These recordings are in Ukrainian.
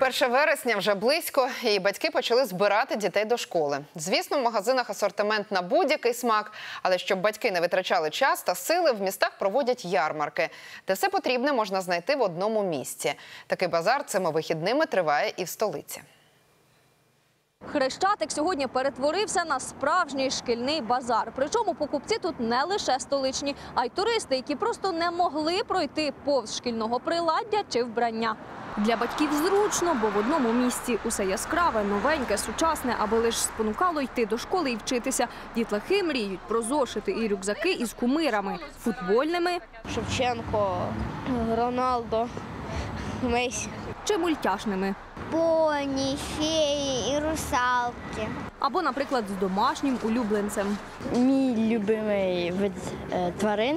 1 вересня вже близько, і батьки почали збирати дітей до школи. Звісно, в магазинах асортимент на будь-який смак, але щоб батьки не витрачали час та сили, в містах проводять ярмарки, де все потрібне можна знайти в одному місці. Такий базар цими вихідними триває і в столиці. Хрещатик сьогодні перетворився на справжній шкільний базар. Причому покупці тут не лише столичні, а й туристи, які просто не могли пройти повз шкільного приладдя чи вбрання. Для батьків зручно, бо в одному місці усе яскраве, новеньке, сучасне, аби лише спонукало йти до школи і вчитися. Дітлахи мріють про зошити і рюкзаки із кумирами – футбольними, Шевченко, Роналдо, Месі. Чи мультяшними. Поні, феї і русалки. Або, наприклад, з домашнім улюбленцем. Мій любимий вид тварин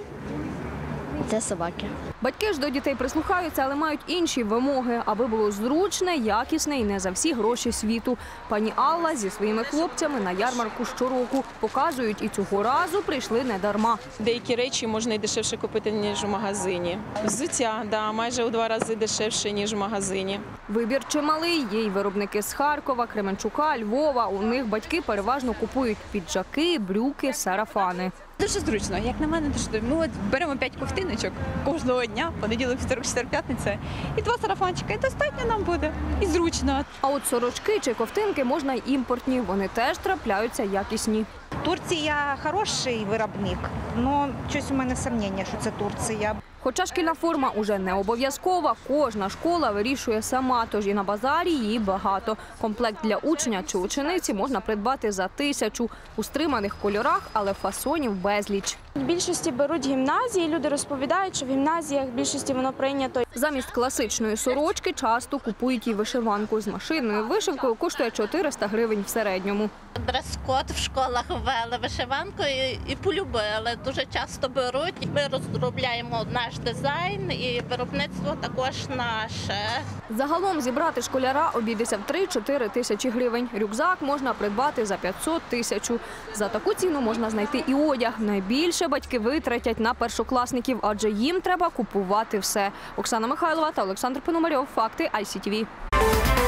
– це собаки. Батьки ж до дітей прислухаються, але мають інші вимоги, аби було зручне, якісне і не за всі гроші світу. Пані Алла зі своїми хлопцями на ярмарку щороку. Показують, і цього разу прийшли не дарма. Деякі речі можна і дешевше купити, ніж у магазині. Взуття, да, майже у 2 рази дешевше, ніж у магазині. Вибір чималий. Є й виробники з Харкова, Кременчука, Львова. У них батьки переважно купують піджаки, брюки, сарафани. Дуже зручно, як на мене, дуже зручно. Ми беремо 5 ковтиночок кожного дня, понеділок, вівторок, четвер, п'ятниця, і 2 сарафанчика, і достатньо нам буде, і зручно. А от сорочки чи ковтинки можна й імпортні, вони теж трапляються якісні. Турція – хороший виробник, але щось у мене сумнівання, що це Турція. Хоча шкільна форма уже не обов'язкова, кожна школа вирішує сама, тож і на базарі її багато. Комплект для учня чи учениці можна придбати за 1000 у стриманих кольорах, але фасонів безліч. В більшості беруть гімназії, люди розповідають, що в гімназіях в більшості воно прийнято. Замість класичної сорочки часто купують і вишиванку. З машинною вишивкою коштує 400 гривень в середньому. Дрес-код в школах ввели вишиванку і полюбили. Дуже часто беруть. Ми розробляємо наш дизайн і виробництво також наше. Загалом зібрати школяра обійдеться в 3-4 тисячі гривень. Рюкзак можна придбати за 500-1000. За таку ціну можна знайти і одяг. Найбільше батьки витратять на першокласників, адже їм треба купувати все. Оксана Михайлова та Олександр Пономарьов. Факти ICTV.